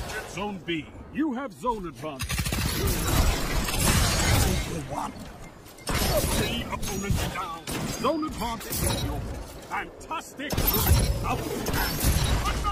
Zone B, you have zone advantage. One. Three opponents down. Zone advantage is yours. Fantastic. Out.